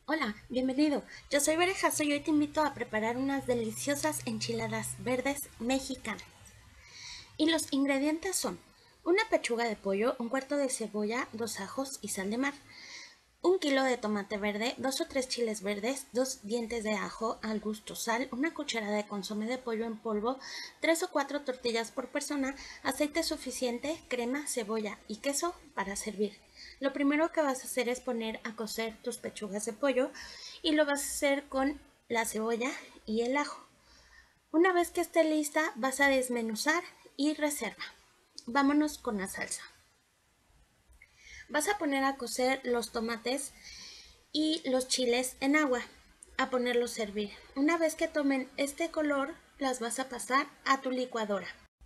Hola, bienvenido. Yo soy Berejazo y hoy te invito a preparar unas deliciosas enchiladas verdes mexicanas. Y los ingredientes son una pechuga de pollo, un cuarto de cebolla, 2 ajos y sal de mar, 1 kilo de tomate verde, 2 o 3 chiles verdes, 2 dientes de ajo al gusto, sal, una cucharada de consomé de pollo en polvo, 3 o 4 tortillas por persona, aceite suficiente, crema, cebolla y queso para servir. Lo primero que vas a hacer es poner a cocer tus pechugas de pollo y lo vas a hacer con la cebolla y el ajo. Una vez que esté lista, vas a desmenuzar y reserva. Vámonos con la salsa. Vas a poner a cocer los tomates y los chiles en agua, a ponerlos a hervir. Una vez que tomen este color, las vas a pasar a tu licuadora.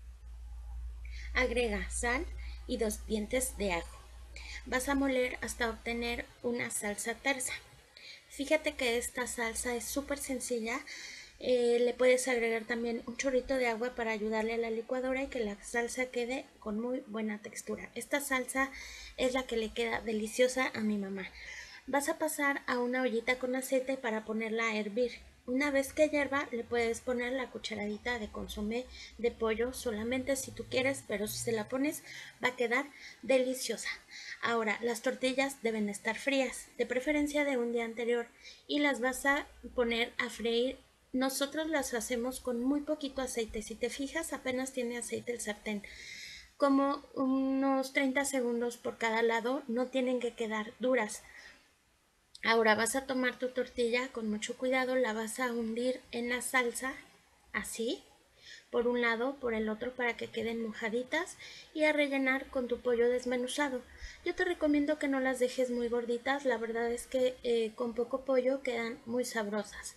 Agrega sal y 2 dientes de ajo. Vas a moler hasta obtener una salsa tersa. Fíjate que esta salsa es súper sencilla. Le puedes agregar también un chorrito de agua para ayudarle a la licuadora y que la salsa quede con muy buena textura. Esta salsa es la que le queda deliciosa a mi mamá. Vas a pasar a una ollita con aceite para ponerla a hervir. Una vez que hierva, le puedes poner la cucharadita de consomé de pollo solamente si tú quieres, pero si se la pones va a quedar deliciosa. Ahora, las tortillas deben estar frías, de preferencia de un día anterior, y las vas a poner a freír. Nosotros las hacemos con muy poquito aceite. Si te fijas, apenas tiene aceite el sartén. Como unos 30 segundos por cada lado, no tienen que quedar duras. Ahora vas a tomar tu tortilla con mucho cuidado, la vas a hundir en la salsa, así, por un lado, por el otro, para que queden mojaditas, y a rellenar con tu pollo desmenuzado. Yo te recomiendo que no las dejes muy gorditas, la verdad es que con poco pollo quedan muy sabrosas.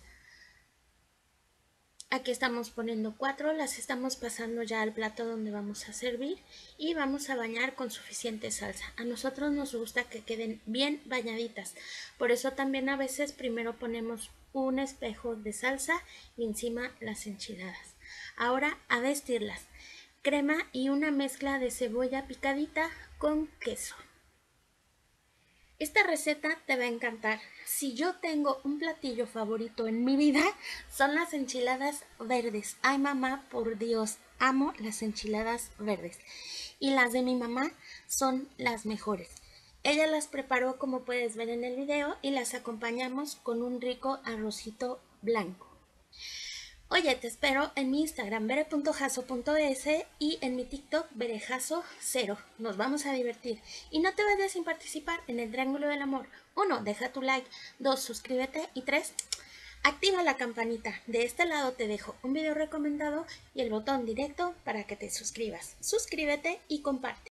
Aquí estamos poniendo 4, las estamos pasando ya al plato donde vamos a servir y vamos a bañar con suficiente salsa. A nosotros nos gusta que queden bien bañaditas, por eso también a veces primero ponemos un espejo de salsa y encima las enchiladas. Ahora a vestirlas. Crema y una mezcla de cebolla picadita con queso. Esta receta te va a encantar. Si yo tengo un platillo favorito en mi vida, son las enchiladas verdes. Ay, mamá, por Dios, amo las enchiladas verdes. Y las de mi mamá son las mejores. Ella las preparó como puedes ver en el video y las acompañamos con un rico arrocito blanco. Oye, te espero en mi Instagram, bere.jaso.es y en mi TikTok, berejaso0. Nos vamos a divertir. Y no te vayas sin participar en el Triángulo del Amor. 1. Deja tu like. 2. Suscríbete. Y 3. Activa la campanita. De este lado te dejo un video recomendado y el botón directo para que te suscribas. Suscríbete y comparte.